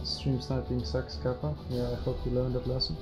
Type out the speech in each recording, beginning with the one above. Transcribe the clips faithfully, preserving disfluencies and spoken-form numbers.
Stream sniping sucks, Kappa. Yeah, I hope you learned that lesson.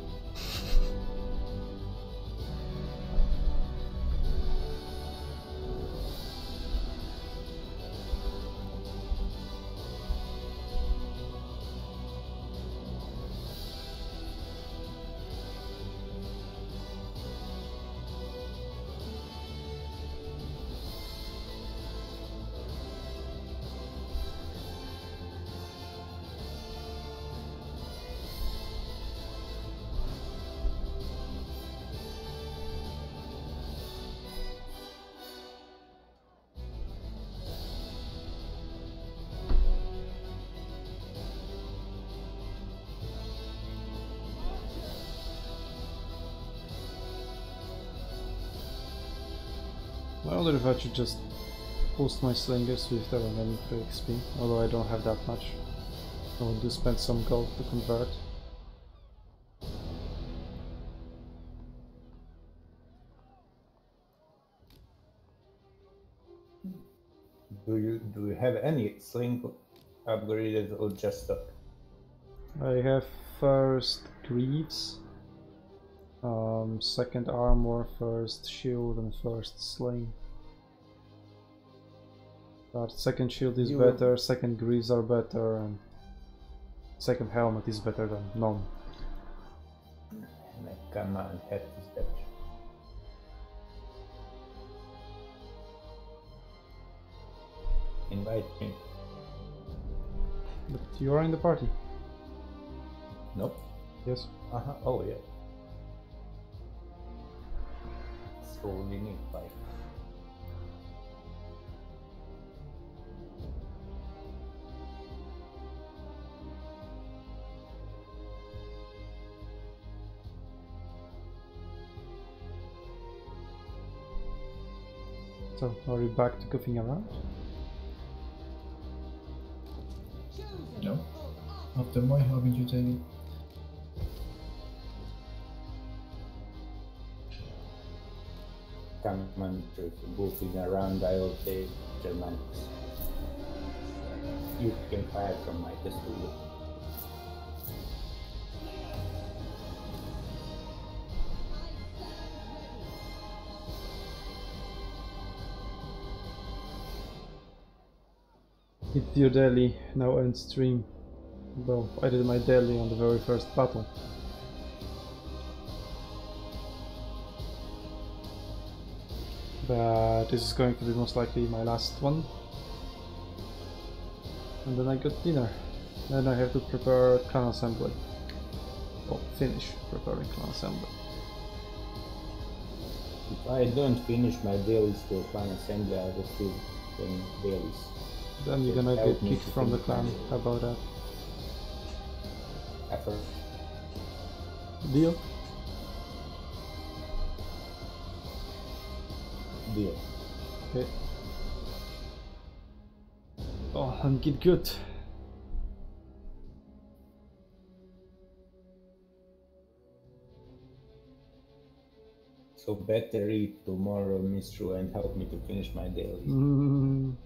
I wonder if I should just boost my slingers with eleven for X P, although I don't have that much. I want to spend some gold to convert. Do you do you have any sling upgraded or just stock? I have first greaves, um, second armor, first shield, and first sling. But second shield is You better, will... second greaves are better, and second helmet is better than none. My command hat is better. Invite me. But you are in the party. Nope. Yes. Uh huh. Oh yeah. So we need five. So, are you back to goofing around? No. After my haven't you taken? Command goofing around, I will take Germanics. You can fire from my pistol. It's your daily, now end stream. Well, I did my daily on the very first battle. But this is going to be most likely my last one. And then I got dinner. Then I have to prepare clan assembly. Well, finish preparing clan assembly. If I don't finish my dailies for clan assembly, I will still doing dailies. Then you're gonna get kicked from the clan. How about that? Effort. Deal? Deal. Okay. Oh, and get good. So better read tomorrow, Mistru, and help me to finish my dailies. Mm.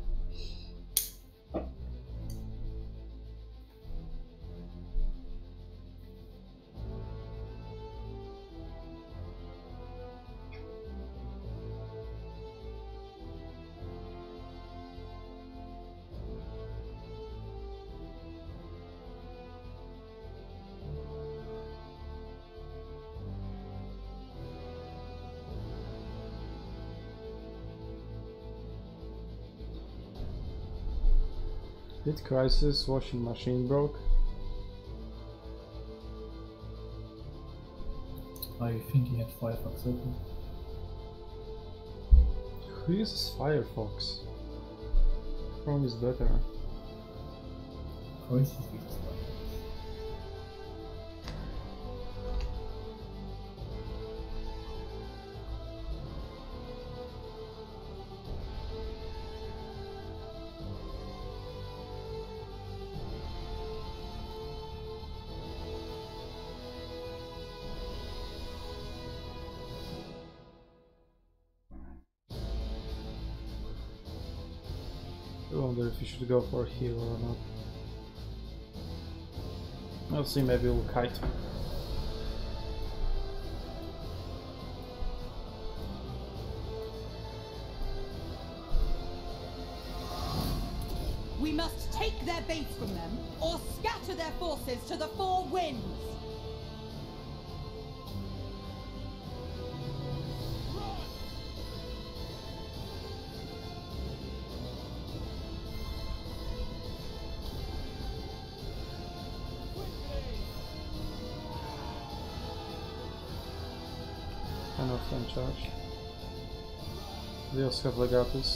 Did Crisis washing machine broke? I think he had Firefox open. Who uses Firefox? Chrome is better. Crisis uses Firefox. I wonder if you should go for a hero or not. We'll see, maybe we'll kite. We must take their base from them, or scatter their forces to the four winds! Enough in charge. They also have legatus.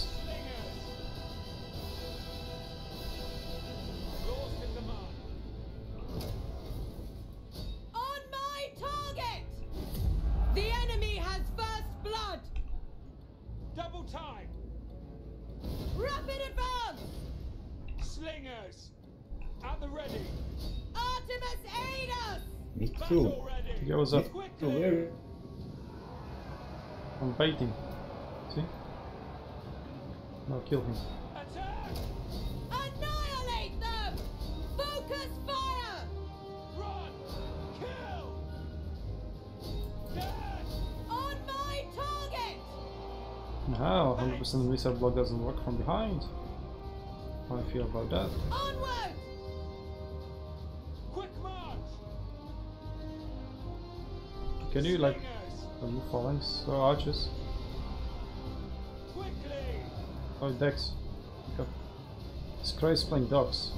On my target! The enemy has first blood! Double time! Rapid advance! Slingers! At the ready! Artemis, aid us! Me too. Battle ready! Yo, what's up? So Quickly! where? I'm baiting. See? No, kill him. Attack! Annihilate them! Focus fire! Run! Kill! Death! On my target! How? one hundred percent missile block doesn't work from behind. How do I feel about that? Onward! Quick march! Can you like Slingers! remove phalanx or archers? Quickly! Oh, Dex. Pick up. This guy is playing dogs.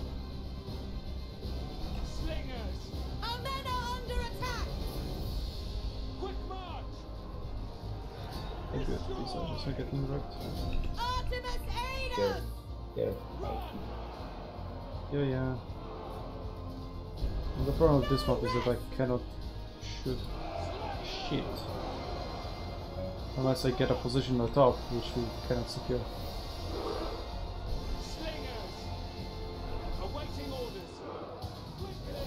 Slingers! Our men are under attack! Quick march! Oh, good. These archers are getting wrecked. Artemis, aid There. us! There. Yeah, yeah. And the problem with this map is that I cannot shoot shit. Unless I get a position on the top, which we cannot secure. Slingers! Awaiting orders! Quickly!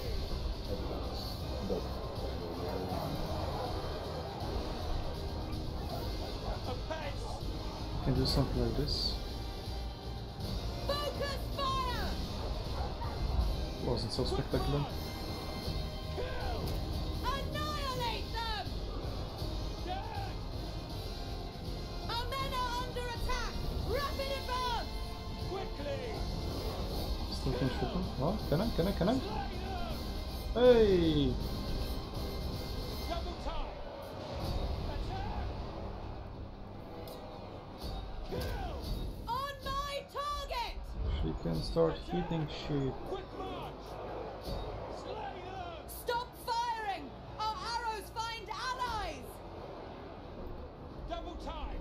Apace! Can do something like this. Focus fire! Wasn't so spectacular. Kill! Annihilate them! Death! Our men are under attack! Rapid advance! Quickly! Still can shoot them. Oh, can I? Can I? Can I? Slay them! Hey! Double time! Attack! Kill! On my target! She can start hitting shit. Quick march! Slay them! Stop firing! Our arrows find allies! Double time!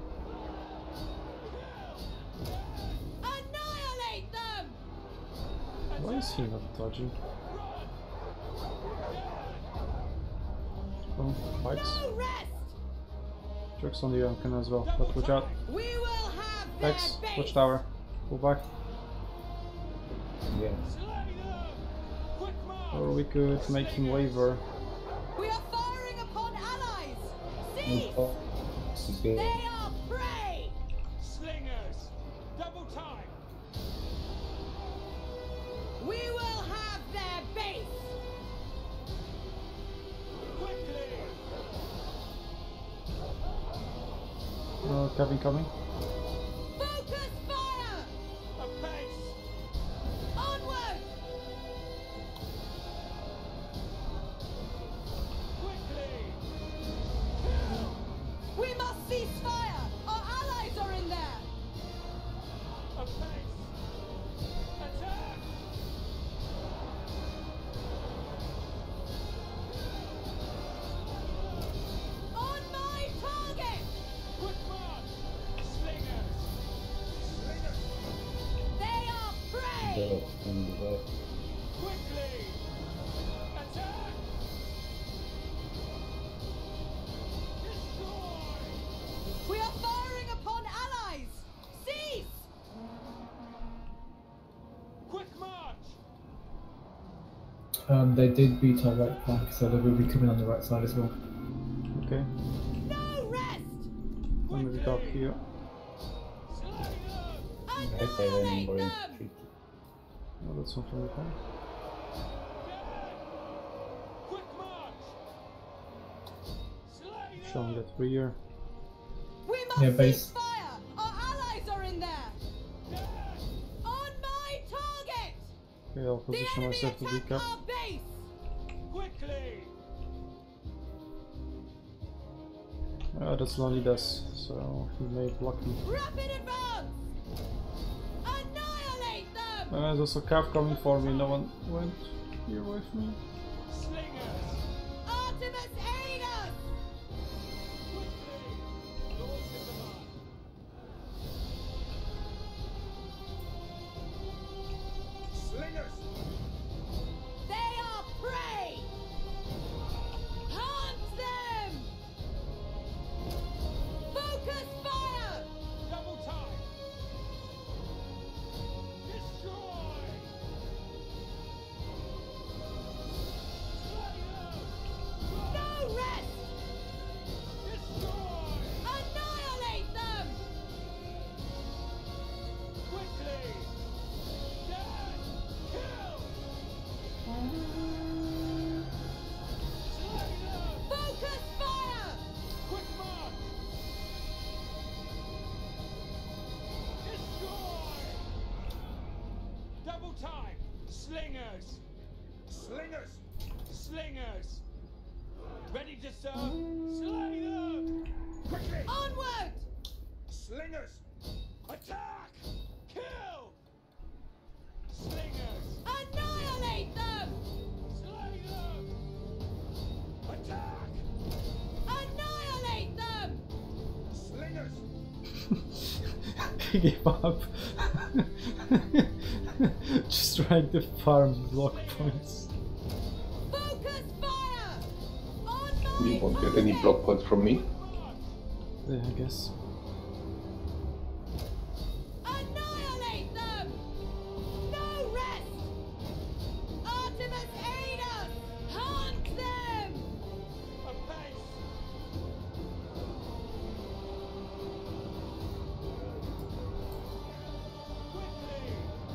Kill! Annihilate them! Why is he not dodging? Oh, bikes. No rest! Jerks on the Yonkin as well, but watch out. We will have their X, base! watch tower. Pull back. Yeah. Slay them! Quick march! Or we could make him waver. We are firing upon allies! Cease! Oh, this is good. They are prey! Slingers! Double time! We will have their base! Quickly! Uh, Kevin coming. Focus fire! Apace! Onward! Quickly! We must cease fire! Our allies are in there! Apace! Attack! On my target! Quick march! Slingers! They are prey! The, and the right. Quickly! Attack! Destroy! We are firing upon allies! Cease! Quick march! Um, they did beat our right flank, so they will be coming on the right side as well. Okay. No rest! Let me go up here. Slay them! Right there and Annihilate more them! infantry. Oh, that's not from the phone. showing that rear. We must Yeah, cease base. fire! Our allies are in there! On my target! Okay, I'll The position enemy myself to attack decap. our base! Quickly! Uh, that's Leonidas, so he may block me. Rapid advance! Annihilate them! Uh, there's also Cav coming for me, no one went here with me. Slingers! Artemis, aid us! Quickly! Yours to command. Slingers! They are prey! Hunt them! Focus fire! Double time! Destroy! Slay them! No rest! Destroy! Annihilate them! Quickly! Death! Kill! Slay them! Focus fire! Quick march! Destroy! Double time! Slingers! Slingers! Slingers! Ready to serve? Slay them! Quickly! Onward! Slingers! Attack! Kill! Slingers! Annihilate them! Slay them! Attack! Annihilate them! Slingers! He gave up. Just trying to farm block points. Focus fire! On my You won't get any target! block points from me. Yeah, I guess. Annihilate them! No rest! Artemis, aid us! Hunt them! A pace! Quickly!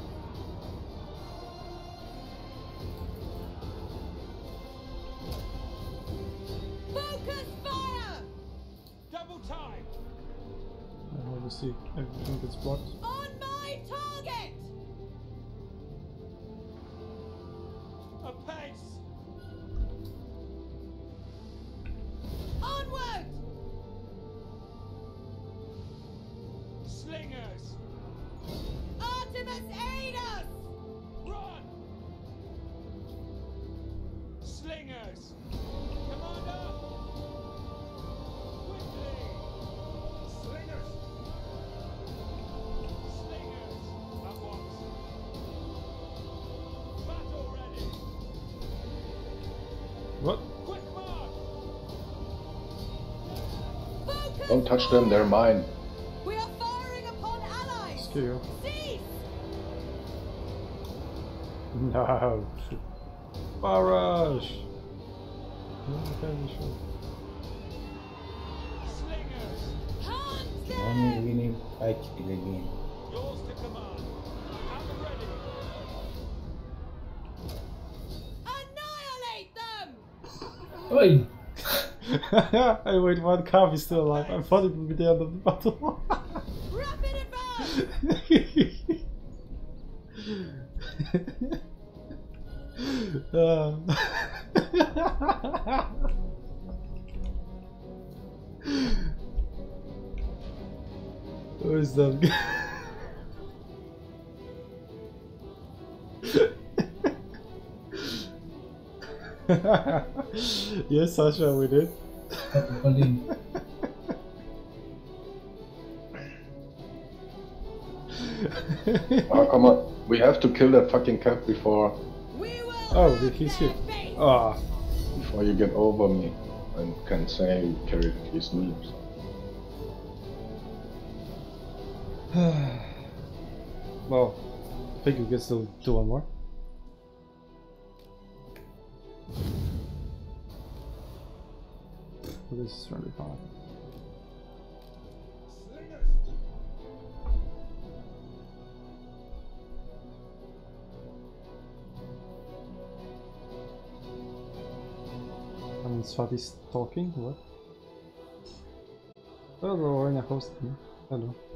Focus fire! Double time! I want to see everything that's blocked. On my target! A pace! Onward! Slingers! Artemis, aid us! Run! Slingers! Commander! Quickly! Slingers! Slingers! At once! Battle ready! What? Quick march! Focus Don't touch them, they're mine. We are firing upon allies! Scale. Cease! No. Barrage! Okay, sure. Slingers! Hunt Only them! we need fight kill again. Yours to command! At the ready! Annihilate them! Oi! I wait, one Cav is still alive. I thought it would be the end of the battle. Rapid advance! Uh. Who is that guy? Yes, Sasha, we did. Colin. Oh, come on. We have to kill that fucking cat before We will Oh, have he's their here. base. Ah, before you get over me and can say you carried his news. well, I think we can still do one more. But this is really hard. I mean, Swati's talking, what? Hello, Lorena hosting. Hello.